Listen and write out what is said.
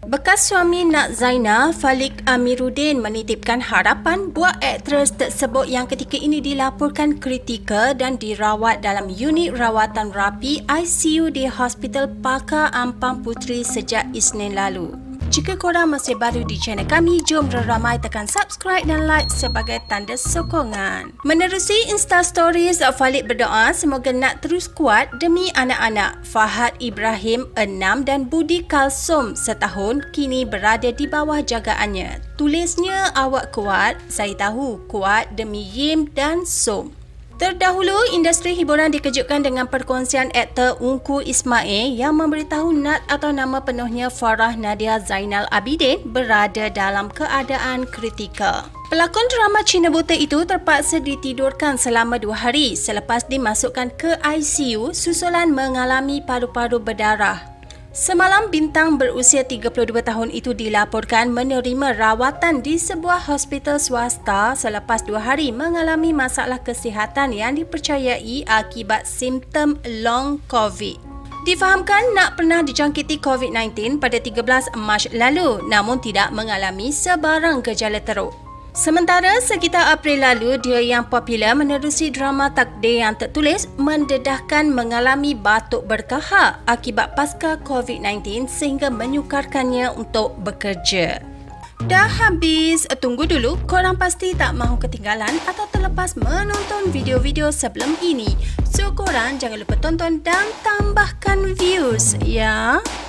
Bekas suami Nak Zainal, Falik Amiruddin menitipkan harapan buat aktris tersebut yang ketika ini dilaporkan kritikal dan dirawat dalam unit rawatan rapi ICU di Hospital Pakar Ampang Puteri sejak Isnin lalu. Jika korang masih baru di channel kami, jom ramai tekan subscribe dan like sebagai tanda sokongan. Menerusi Insta Stories, Falik berdoa semoga Nak terus kuat demi anak-anak. Fahad Ibrahim 6 dan Budi Kalsum setahun kini berada di bawah jagaannya. Tulisnya, awak kuat, saya tahu kuat demi Yim dan Som. Terdahulu, industri hiburan dikejutkan dengan perkongsian aktor Ungku Ismail yang memberitahu Nat atau nama penuhnya Farah Nadia Zainal Abidin berada dalam keadaan kritikal. Pelakon drama Cina Buta itu terpaksa ditidurkan selama 2 hari selepas dimasukkan ke ICU susulan mengalami paru-paru berdarah. Semalam, bintang berusia 32 tahun itu dilaporkan menerima rawatan di sebuah hospital swasta selepas 2 hari mengalami masalah kesihatan yang dipercayai akibat simptom long COVID. Difahamkan Nak pernah dijangkiti COVID-19 pada 13 Mac lalu namun tidak mengalami sebarang gejala teruk. Sementara sekitar April lalu, dia yang popular menerusi drama Takdir Yang Tertulis mendedahkan mengalami batuk berkahar akibat pasca COVID-19 sehingga menyukarkannya untuk bekerja. Dah habis, tunggu dulu, korang pasti tak mahu ketinggalan atau terlepas menonton video-video sebelum ini. So korang jangan lupa tonton dan tambahkan views ya.